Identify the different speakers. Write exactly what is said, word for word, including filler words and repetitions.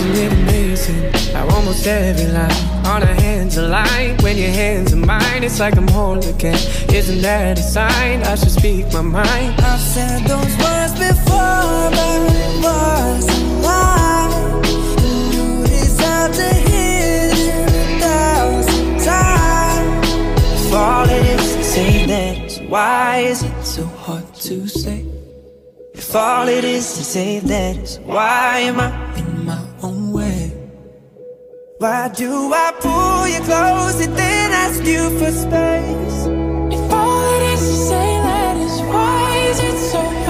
Speaker 1: Isn't it amazing how almost every line on our hands align? When your hands are mine, it's like I'm whole again. Isn't that a sign? I should speak my mind.
Speaker 2: I've said those words before, but it wasn't mine. You deserve to hear them a thousand times. If all it is to say that, why is it so hard to say? If all it is to say that, why am I in my own way? Why do I pull you close and then ask you for space?
Speaker 3: If all it is to say that is, why is it so